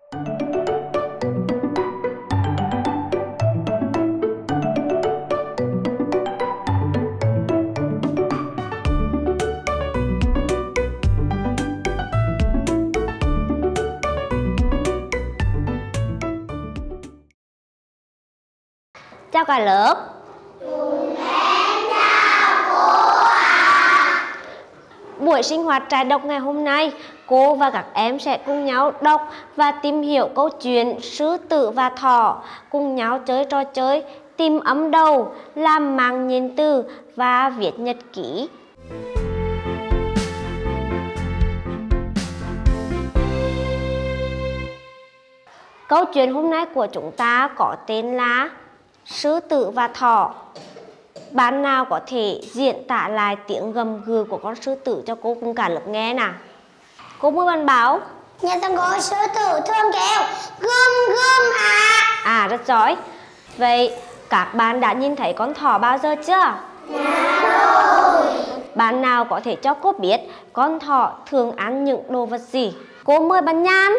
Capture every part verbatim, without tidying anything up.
Chào cả lớp. Buổi sinh hoạt trại đọc ngày hôm nay, cô và các em sẽ cùng nhau đọc và tìm hiểu câu chuyện Sư tử và thỏ, cùng nhau chơi trò chơi tìm ấm đầu, làm mạng nhện từ và viết nhật ký. Câu chuyện hôm nay của chúng ta có tên là Sư tử và thỏ. Bạn nào có thể diễn tả lại tiếng gầm gừ của con sư tử cho cô cùng cả lớp nghe nào? Cô mời bạn Bảo. Nhà thằng cô sư tử thường kêu gươm gươm à. À, rất giỏi. Vậy các bạn đã nhìn thấy con thỏ bao giờ chưa? Dạ rồi. Bạn nào có thể cho cô biết con thỏ thường ăn những đồ vật gì? Cô mời bạn Nhan.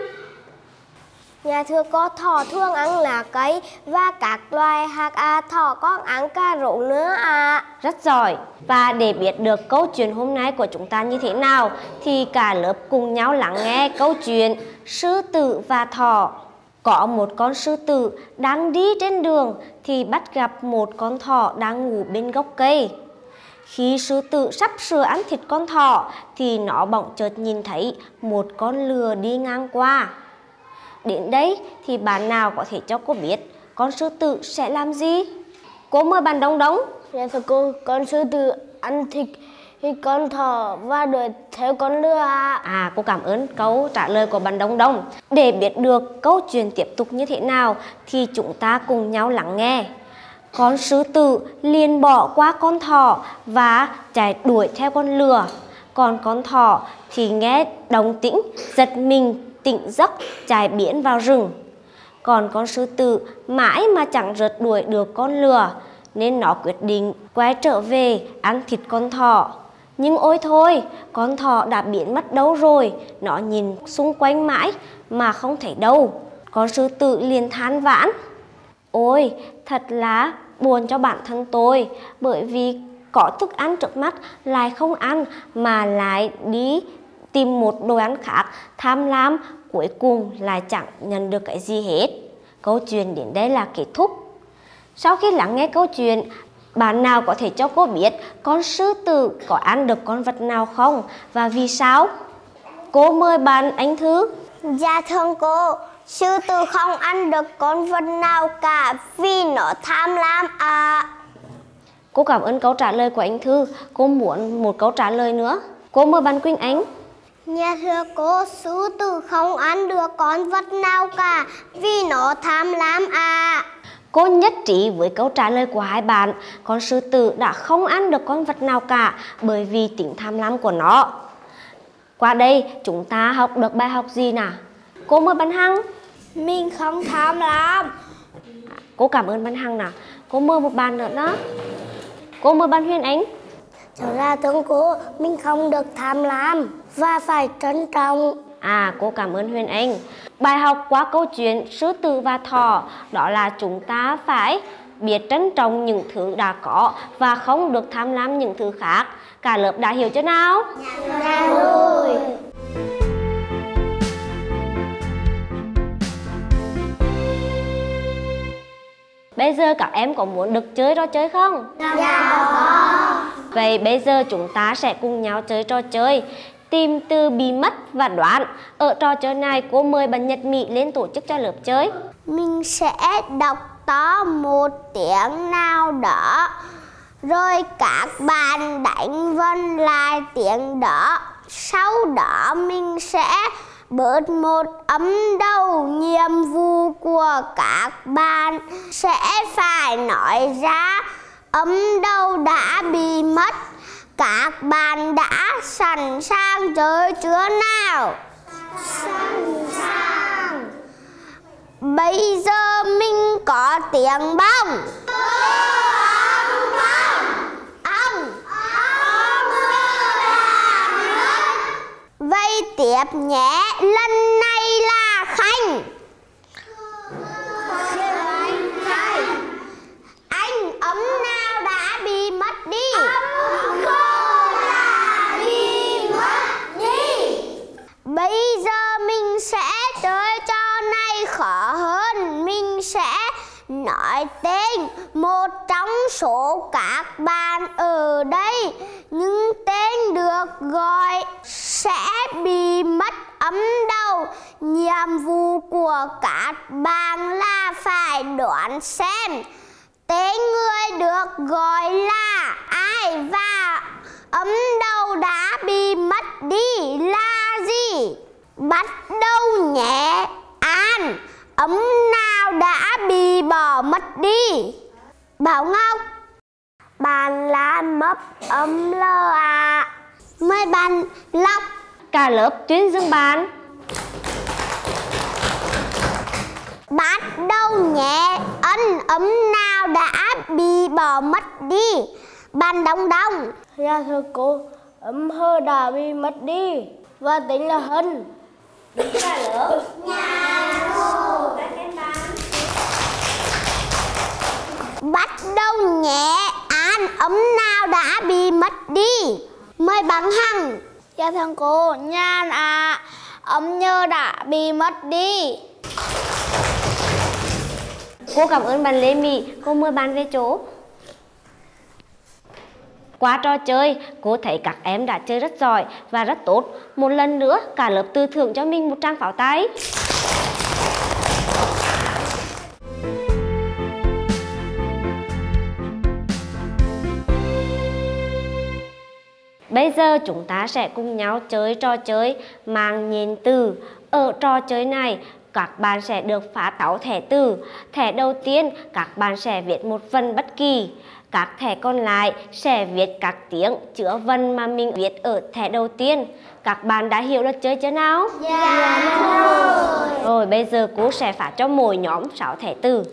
Nhà thưa có thỏ thường ăn lá cây và các loài hạt à, thỏ con ăn cà rốt nữa à. Rất giỏi. Và để biết được câu chuyện hôm nay của chúng ta như thế nào thì cả lớp cùng nhau lắng nghe câu chuyện Sư tử và thỏ. Có một con sư tử đang đi trên đường thì bắt gặp một con thỏ đang ngủ bên gốc cây. Khi sư tử sắp sửa ăn thịt con thỏ thì nó bỗng chợt nhìn thấy một con lừa đi ngang qua. Đến đây thì bạn nào có thể cho cô biết con sư tử sẽ làm gì? Cô mời bạn Đông Đông. Dạ thưa cô, con sư tử ăn thịt con thỏ và đuổi theo con lừa à. À, cô cảm ơn câu trả lời của bạn Đông Đông. Để biết được câu chuyện tiếp tục như thế nào thì chúng ta cùng nhau lắng nghe. Con sư tử liền bỏ qua con thỏ và chạy đuổi theo con lừa. Còn con thỏ thì nghe động tĩnh giật mình tỉnh giấc chạy biến vào rừng. Còn con sư tử mãi mà chẳng rượt đuổi được con lừa nên nó quyết định quay trở về ăn thịt con thỏ. Nhưng ôi thôi, con thỏ đã biến mất đâu rồi. Nó nhìn xung quanh mãi mà không thấy đâu. Con sư tử liền than vãn: ôi, thật là buồn cho bản thân tôi, bởi vì có thức ăn trước mắt lại không ăn mà lại đi tìm một đồ ăn khác, tham lam, cuối cùng lại chẳng nhận được cái gì hết. Câu chuyện đến đây là kết thúc. Sau khi lắng nghe câu chuyện, bạn nào có thể cho cô biết con sư tử có ăn được con vật nào không và vì sao? Cô mời bạn Anh Thư. Dạ thưa cô, sư tử không ăn được con vật nào cả vì nó tham lam à. Cô cảm ơn câu trả lời của anh Thư. Cô muốn một câu trả lời nữa. Cô mời bạn Quỳnh Anh. Nhà thưa cô, sư tử không ăn được con vật nào cả vì nó tham lam à. Cô nhất trí với câu trả lời của hai bạn. Con sư tử đã không ăn được con vật nào cả bởi vì tính tham lam của nó. Qua đây chúng ta học được bài học gì nào? Cô mời bạn Hằng. Mình không tham lam. Cô cảm ơn bạn Hằng nào. Cô mời một bạn nữa đó. Cô mời bạn Huyền Ánh. Thật ra thưa cô, mình không được tham lam và phải trân trọng. À, cô cảm ơn Huyền Anh. Bài học qua câu chuyện sư tử và thỏ đó là chúng ta phải biết trân trọng những thứ đã có và không được tham lam những thứ khác. Cả lớp đã hiểu chưa nào? Dạ rồi. Bây giờ các em có muốn được chơi trò chơi không? Dạ có. Vậy bây giờ chúng ta sẽ cùng nhau chơi trò chơi tìm từ bị mất và đoán. Ở trò chơi này cô mời bạn Nhật Mỹ lên tổ chức cho lớp chơi. Mình sẽ đọc to một tiếng nào đó, rồi các bạn đánh vần lại tiếng đó. Sau đó mình sẽ bớt một ấm đầu. Nhiệm vụ của các bạn sẽ phải nói ra ấm đầu đã bị mất. Các bạn đã sẵn sàng chơi chưa nào? Sẵn sàng. Bây giờ mình có tiếng bông. Bông, bông. Ông. Ông là vậy tiếp nhé. Lần này là Khanh. nói tên một trong số các bạn ở đây, nhưng tên được gọi sẽ bị mất âm đầu. Nhiệm vụ của các bạn là phải đoán xem tên người được gọi là ai và âm đầu đã bị mất đi là gì. Bắt đầu nhé. An, âm nào đã bị bỏ mất đi? Bảo Ngọc. Bạn là mấp âm L ạ. À. Mời bạn Lộc. Cả lớp tuyên dương bạn. Bắt đầu nhé. Ân ấm nào đã bị bỏ mất đi? Bạn Đông Đông. Dạ thưa cô, ấm hơ đã bị mất đi và tính là Hân. Cả lớp. Nhà hồ các em bạn. Bắt đầu nhé. An ấm nào đã bị mất đi? Mời bạn Hằng. Dạ thưa cô, Nhan ạ, à, ấm nhơ đã bị mất đi. Cô cảm ơn bạn Lê Mỹ. Cô mời bạn về chỗ. Qua trò chơi, cô thấy các em đã chơi rất giỏi và rất tốt. Một lần nữa, cả lớp tư thưởng cho mình một tràng pháo tay. Bây giờ chúng ta sẽ cùng nhau chơi trò chơi mang nhện từ. Ở trò chơi này, các bạn sẽ được phát sáu thẻ từ. Thẻ đầu tiên, các bạn sẽ viết một vần bất kỳ. Các thẻ còn lại sẽ viết các tiếng chứa vần mà mình viết ở thẻ đầu tiên. Các bạn đã hiểu luật chơi chưa nào? Dạ rồi. Rồi bây giờ cô sẽ phát cho mỗi nhóm sáu thẻ từ.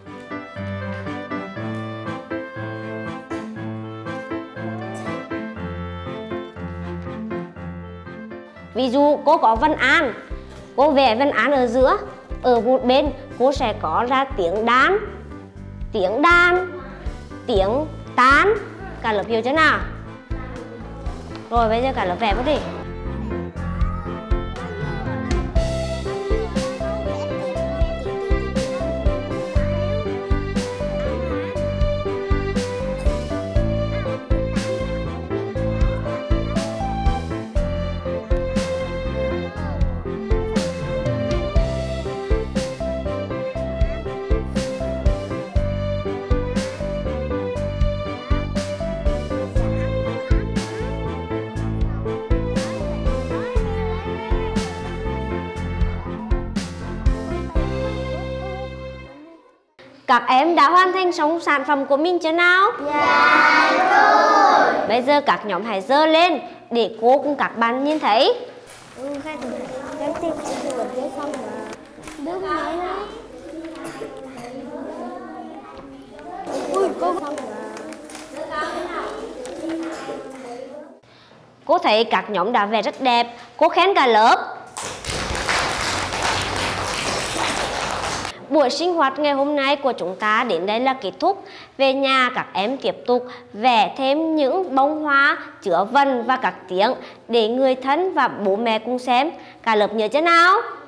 Ví dụ cô có vân an, cô vẽ vân an ở giữa. Ở một bên cô sẽ có ra tiếng đan, tiếng đan, tiếng tán. Cả lớp hiểu chưa nào? Rồi bây giờ cả lớp vẽ vào đi. Các em đã hoàn thành xong sản phẩm của mình chưa nào? Dạ rồi. Bây giờ các nhóm hãy giơ lên để cô cùng các bạn nhìn thấy. Ừ, khai thử. Em tìm cái vừa phía xong mà. Bước máy đấy. Ui, cô xong mà. Cô thấy các nhóm đã vẽ rất đẹp. Cô khen cả lớp. Buổi sinh hoạt ngày hôm nay của chúng ta đến đây là kết thúc. Về nhà các em tiếp tục vẽ thêm những bông hoa chứa vần và các tiếng để người thân và bố mẹ cùng xem. Cả lớp nhớ chưa nào?